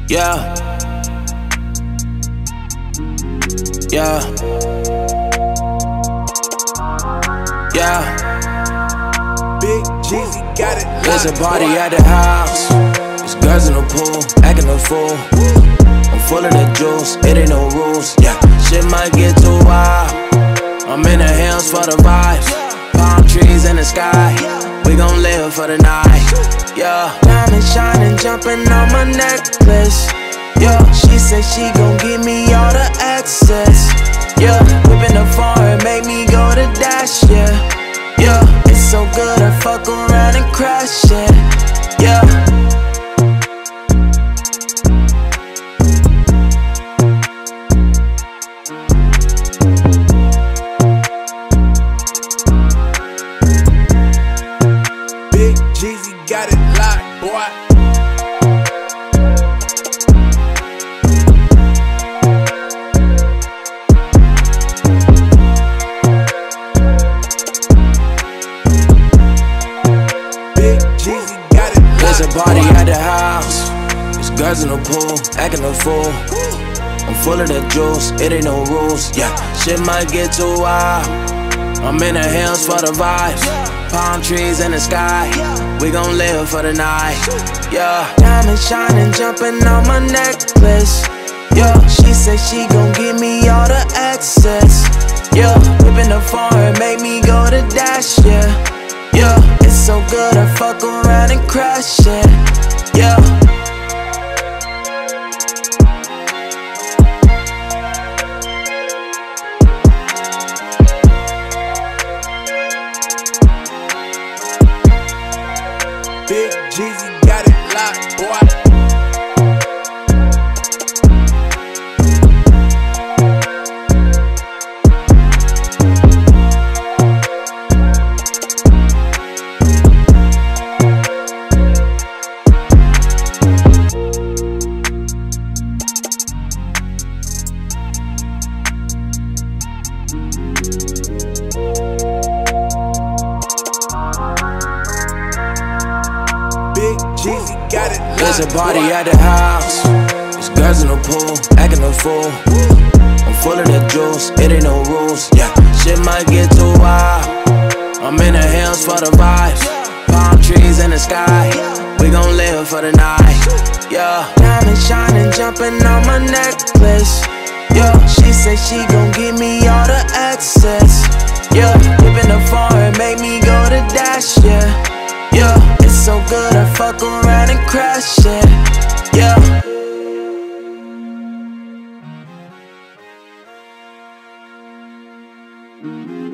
Yeah. Yeah. Yeah. Big Jeezy got it. There's a party at the house. There's girls in the pool, acting a fool. I'm full of the juice, it ain't no rules. Yeah, shit might get too wild. I'm in the hills for the vibes. Palm trees in the sky. We gon' live for the night. Yeah. Diamond shining, jumping on my necklace. Yeah, she said she gon' give me all the access. Yeah, whipping the foreign, make me go to dash. Yeah, yeah, it's so good I fuck around and crash it. Yeah. Big Jeezy got it locked, boy. There's a party at the house. There's girls in the pool, acting a fool. I'm full of the juice, it ain't no rules. Yeah, shit might get too wild. I'm in the hills for the vibes. Palm trees in the sky. We gon' live for the night. Yeah. Diamond shining, jumping on my necklace. Yeah, she said she gon' give me all the access. Yeah, whipping the foreign, make me go to dash. Yeah, yeah, it's so good I fuck around and crash it. Yeah. Big Jeezy got it locked, boy. Big Jeezy got it locked. There's a party at the house. There's girls in the pool, acting a fool. I'm full of the juice, it ain't no rules. Yeah, shit might get too wild. I'm in the hills for the vibes. Palm trees in the sky. We gon' live for the night. Yeah. Diamond shining, jumping on my necklace. Yeah, she said she gon' give me all the access. Yeah, whipping the foreign, make me go to dash. Yeah, yeah, it's so good I fuck around and crash it. Yeah.